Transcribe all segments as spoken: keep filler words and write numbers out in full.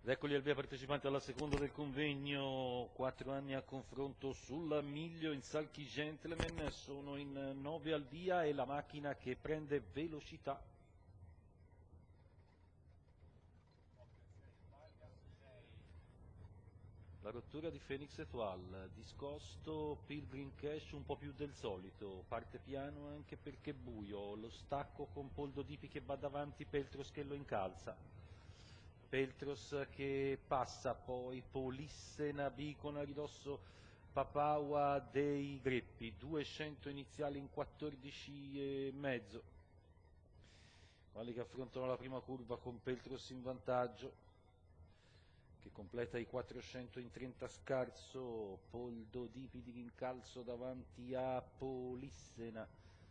Ed eccoli al via partecipanti alla seconda del convegno, quattro anni a confronto sulla Miglio in Salchi Gentleman, sono in nove al via e la macchina che prende velocità. La rottura di Phoenix Etoile, discosto Pilgrim Cash un po' più del solito, parte piano anche perché è buio, lo stacco con Poldo Dipi che va davanti, Peltros che lo incalza. Peltros che passa, poi Polissena, Bicona, a ridosso Papaua dei Greppi, duecento iniziali in quattordici e mezzo. Quali che affrontano la prima curva con Peltros in vantaggio, che completa i quattrocento in trenta scarso, Poldo Dipi di rincalzo davanti a Polissena.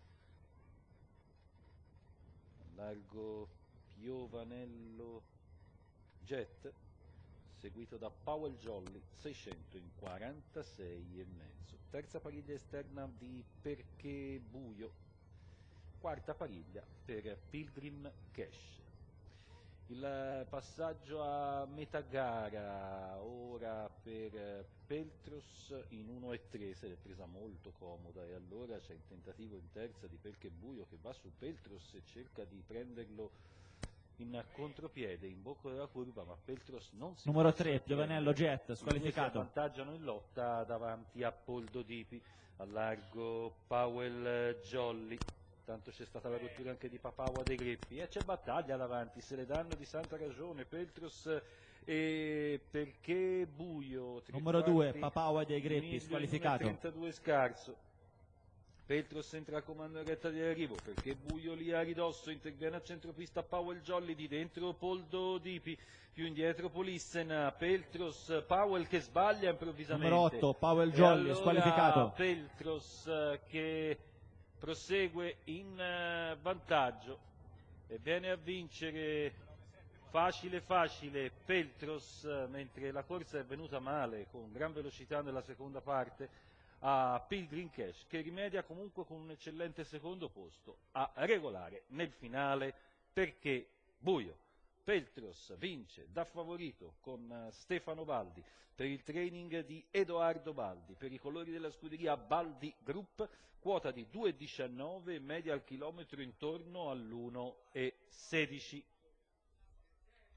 Largo Piovanello Jet, seguito da Powell Jolly, seicento in quarantasei e mezzo. Terza pariglia esterna di Perché Buio, quarta pariglia per Pilgrim Cash. Il passaggio a metà gara ora per Peltros in uno e tre, se l'è presa molto comoda e allora c'è il tentativo in terza di Perché Buio che va su Peltros e cerca di prenderlo in contropiede in bocca della curva, ma Peltros non si numero fa tre, Piovanello Jet, squalificato. Si avvantaggiano in lotta davanti a Poldo Dipi, a largo Powell Jolly. Tanto c'è stata la rottura anche di Papaua dei Greppi e c'è battaglia davanti, se le danno di santa ragione Peltros e Perché Buio. Numero due, Papaua dei Greppi, squalificato. trentadue scarso. Peltros entra a comando in retta di arrivo, Perché Buio lì a ridosso, interviene a centropista Powell Jolly, di dentro Poldo Dipi, più indietro Polissena, Peltros, Powell che sbaglia improvvisamente. Numero otto, Powell Jolly, allora squalificato. Peltros che prosegue in vantaggio e viene a vincere facile facile Peltros, mentre la corsa è venuta male con gran velocità nella seconda parte a Pilgrim Cash, che rimedia comunque con un eccellente secondo posto a regolare nel finale Perché Buio. Peltros vince da favorito con Stefano Baldi per il training di Edoardo Baldi, per i colori della scuderia Baldi Group, quota di due e diciannove, media al chilometro intorno all'uno e sedici.